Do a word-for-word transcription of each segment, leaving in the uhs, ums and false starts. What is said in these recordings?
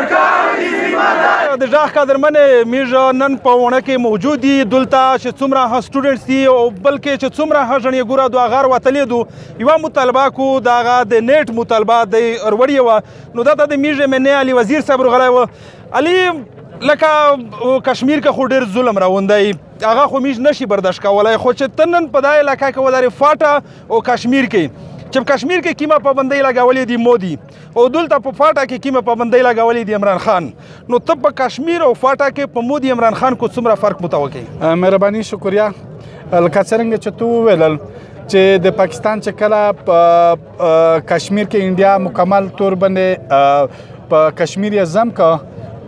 د ژغ قدرمنې میږ نن په ونه کې موجود دي دلته چې څومره ها سټوډنټس دي او بلکې چې څومره ها ژڼې ګوره دوه غار وتلې دو یوه مطالبه کو د هغه د نیټ مطالبه د اروړې وه نو دلته د میږ منې علي وزیر صاحب راغلی و علي لکه کشمیر کې خو ډېر ظلم راوندی هغه خو میږ نشي برداشت کولی خو چې ته نن په دا علاقه کې ودرې فاټه او کشمیر کې چې په کشمیر کې کومه پابندۍ لګولې دي مودي او دلته په فاټا کې کومه پابندۍ لګولې دي عمران خان نو ته په کشمیر او فاټا کې په مودي عمران خان کو څومره فرق متوقع مهرباني شکریا لکه څرنګه چې تو ویلل چې د پاکستان چې کله په کشمیر کې انډیا مکمل طور باندې په کشمیر یې ضم کا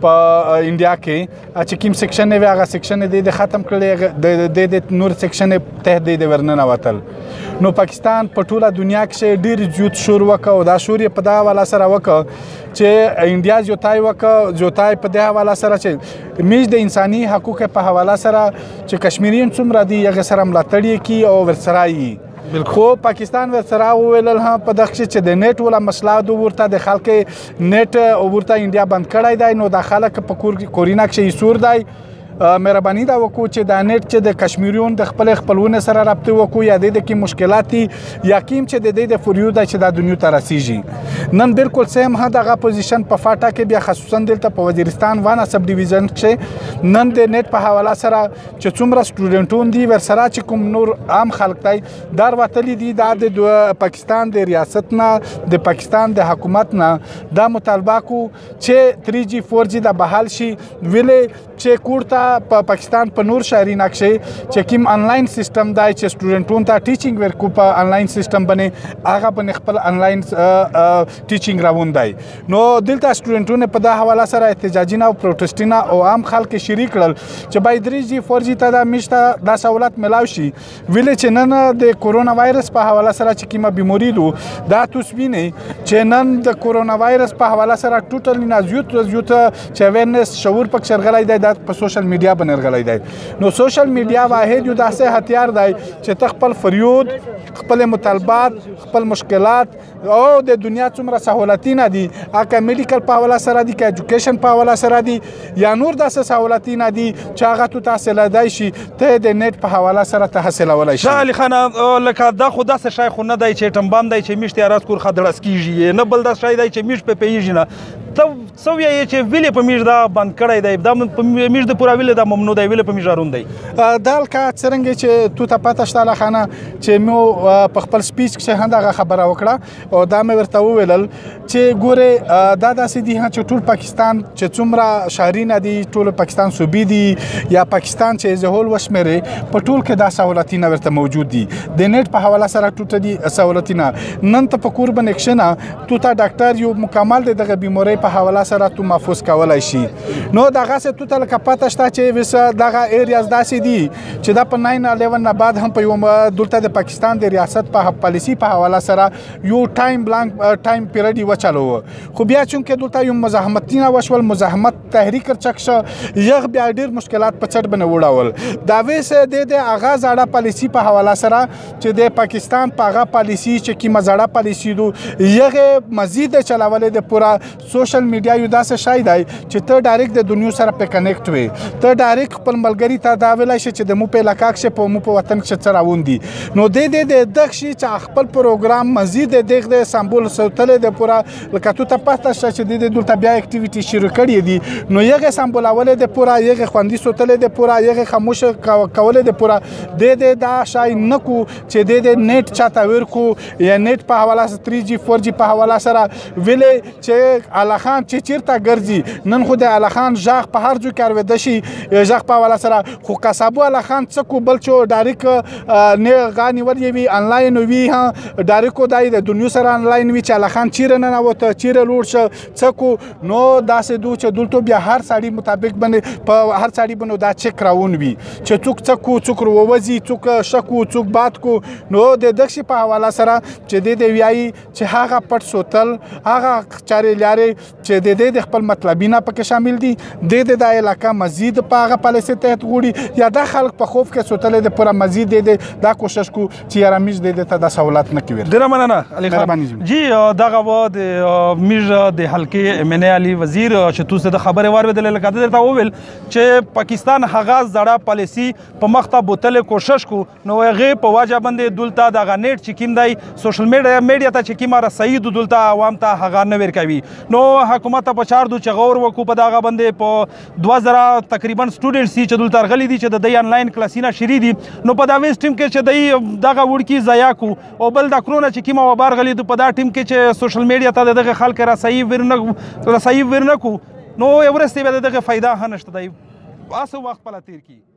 په انډیا کې چې کوم سیکشن وی هغه سیکشن د ختم کړل د د نور سیکشن ته د ورننه وتل نو پاکستان په ټوله دنیا کې ډېر زیات شور وکړ او دا شور په دا حواله سره وکړ چې انډیا زیاتای وکړ زیاتای په دې حواله سره چې میږ د انساني حقوقو په حواله سره چې کشمیریان څومره دي هغه سره ملاتړ کی او ورسره یي خو پاکستان ورسره وویل هم په دغه چې د نیټ ولا مسله د ورته د خلک نیټ او ورته انډیا بند کړی دی نو د خلک په کورینا کې سور دی مهرباني دا وکړو چې دا نیټ چې د کشمیریون د خپل خپلونه سره رابطه وکړو یا د کې مشکلات یا کیم چې د دې د فریود چې د دنیا ته رسیږي نن بالکل سیم ها دغه پوزیشن په فاټا کې بیا خصوصا دلته په وزیرستان وانه سب ډیویژن کې نن د نیټ په حواله سره چې څومره سټوډنټون دي ورسره چې کوم نور عام خلک دی دار وتلی دي د پاکستان د ریاست نه د پاکستان د حکومت نه دا مطالبه کو چې تھری جی فور جی د بحال شي ویلې چې کوړه په پاکستان په نور شهرینه کې چې کوم انلاین سیستم دی چې سټوډنټونو ته ټیچینګ ورکو په انلاین سیستم باندې هغه باندې خپل انلاین ټیچینګ راوندای نو دلته سټوډنټونو په دا حواله سره احتجاجونه او پروټیسټونه او عام خلک شریک کړل چې باید تھری جی فور جی ته د مشته دا سہولت ملاو شي ویل چې نن د کورونا وایرس په حواله سره چې کومه بیماری دو دا توسبینه چې نن د کورونا وایرس په حواله سره ټوټلی نازیوت زیوت چې وینس شعور پک شرغلای دی د سوشل میډیا بنرغلی دی نو سوشل میډیا واحد یو داسې هتیار دی چې ته خپل فریود خپل مطالبات خپل مشکلات او د دنیا څومره سہولتونه دي هغه میډیکل په حواله سره دي که ایجوکیشن په حواله سره دي یا نور داسې سہولتونه دي چې هغه تو تحصیلېدای شي ته د نیټ په حواله سره تحصیلولی شي علي خان لکه دا خو داسې شی خو نه دی چې ټمبام دی چې میشت راز کور خدړس کیږي نه بل داسې شی دی چې میش په پیږي نه ته څه وایې چې ویلې په میش دا بند کړی دی دا په میش د پورا ویلې دا ممنوع دی ویلې په میش راروند دی دا لکه څرنګه چې تو ته پته شته خانه چې مو په خپل سپیچ کې هم دغه خبره وکړه او دا مې ورته وویل چې ګوره دا داسې دي چې ټول پاکستان چې څومره شهرینه دي ټول پاکستان صوبې دي یا پاکستان چې زهول وشمېرې په ټول کې دا سہولتونه ورته موجود دي د نیټ په حواله سره ټوټه دي سہولتونه نن ته په کور باندې کښېنه تو ته ډاکټر یو مکمل د دغه بیمارۍ په حواله سره تو محفوظ کولی شي نو دغسې تو ته لکه پته شته چې ویسه دغه ایریاز داسې دي چې دا په ناین الیون نه بعد هم په یو دلته د پاکستان د ریاست په پالیسي په حواله سره یو ټایم بلانک ټایم پیریډ یې وچلوه خو بیا چونکې دلته یو مزاحمتونه وشول مزاحمت تحریک چک شه یغ بیا ډېر مشکلات په چټ باندې وړول دا ویسه د د هغه زاړه پالیسي په حواله سره چې د پاکستان په هغه پالیسي چې کومه زاړه پالیسي دو یغه مزید چلاولې د پورا سوشل میډیا یو داسې شی دی چې ته ډایرکټ د دنیا سره په کنیکټ وي ته ډایرکټ خپل ملګري ته دا ویلی شي چې د مو په علاقه کې په مو په وطن کې څه راون دي نو د دې دغه شي چې خپل پروګرام مزید دغه د سمبول سوتلې د پورا لکه تو ته پته شته چې د دلته بیا اکټیویټي شروع کړي دي نو یغه سمبول اولې د پورا یغه خوندي سوتلې د پورا یغه خاموش کولې د پورا د دې دا شای نکو چې د دې نیټ چاته ورکو یا نیټ په حواله سره تھری جی فور جی په حواله سره ویلې چې اعلی خان چې چیرته ګرځي نن خو د اعلی خان ژغ په هر ځای کې اورېده شي ژغ په حواله سره خو قصابو اعلی خان څه کو بل چې ډایرکټ نه غا نیولې وي انلاین وي ها ډایرکټ دای د دنیا سره انلاین وي چې اعلی خان چیرې نه نوته چیرې لوړ شه څه کو نو داسې دو چې دلته بیا هر سړي مطابق باندې په هر سړي باندې دا چک راون وي چې څوک څه کو څوک وروځي څوک شکو څوک بات کو نو د دغه په حواله سره چې د دې ویایي چې هغه پټ سوتل هغه چارې لارې چې د دې د خپل مطلبینه پکې شامل دي د دې د علاقه مزید په هغه پالیسي تحت غوړي یا دا خلک په خوف کې سوتلې د پوره مزید دی دا کوشش کو چې یاره میج دی ته د سہولت نه کوي. ډیره مننه علي خان جی. دغه و د میج د حلقې ام ان ای علي وزیر چې تاسو د خبرې واورېدل لکه درته وویل چې پاکستان هغه زړه پالیسي په مخته بوتل کوشش کو نو هغه په واجب باندې دلته دغه نیټ چې کیم دی سوشل میډیا میډیا ته چې کیمه رسید دلته عوام ته هغه نه ورکوي. نو حکومت په چار دو چغور وکړو په دغه باندې په دوه زره تقریبا سټوډنټس چې دلته راغلي دي چې د دوی انلاین کلاسونه شری دي نو په دا ویس ټیم کې چې دوی دغه وړکي ضایع کو او بل د کرونا چې کیمه وبار غلي په دا ټیم کې چې سوشل میډیا ته دغه خلک رسایي ورنه رسایي ورنه کو نو ورسته به دغه فائدہ هنشته دی. واسه وخت په لاتیر کی